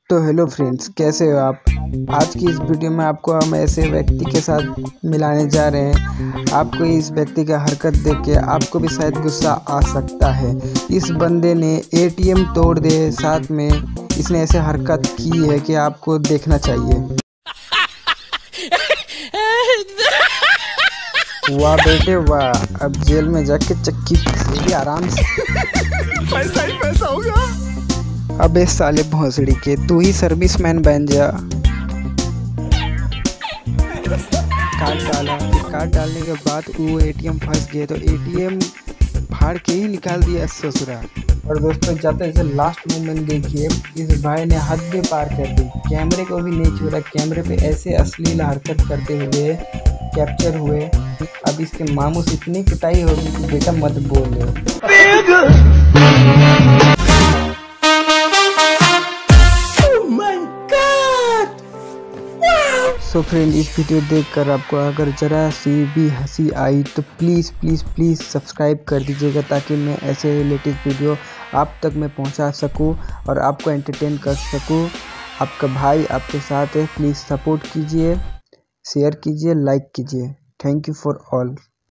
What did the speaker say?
तो hello friends, कैसे हो आप। आज की इस वीडियो में आपको हम ऐसे व्यक्ति के साथ मिलाने जा रहे हैं। आपको इस व्यक्ति का हरकत देख के आपको भी शायद गुस्सा आ सकता है। इस बंदे ने एटीएम तोड़ दिए, साथ में इसने ऐसे हरकत की है कि आपको देखना चाहिए। वाह बेटे वाह, अब जेल में जाके चक्की पिसेगी आराम से। पैसा ही पैसा होगा। अबे साले भोसड़ी के, तू ही सर्विसमैन बन जा। कार्ड डाला, कार्ड डालने के बाद वो एटीएम फंस गए तो एटीएम फाड़ के ही निकाल दिया ससुरा। और दोस्तों, जाते जैसे लास्ट मोमेंट देखिए, इस भाई ने हद पार कर दी। कैमरे को भी नहीं छोड़ा, कैमरे पे ऐसे अश्लील हरकत करते हुए कैप्चर हुए। अब इसके मामू से इतनी पिटाई होगी कि बेटा मत बोलो। सो फ्रेंड, इस वीडियो देखकर आपको अगर ज़रा सी भी हंसी आई तो प्लीज़ प्लीज़ प्लीज़ सब्सक्राइब कर दीजिएगा, ताकि मैं ऐसे रिलेटेड वीडियो आप तक मैं पहुंचा सकूं और आपको एंटरटेन कर सकूं। आपका भाई आपके साथ है, प्लीज़ सपोर्ट कीजिए, शेयर कीजिए, लाइक कीजिए। Thank you for all.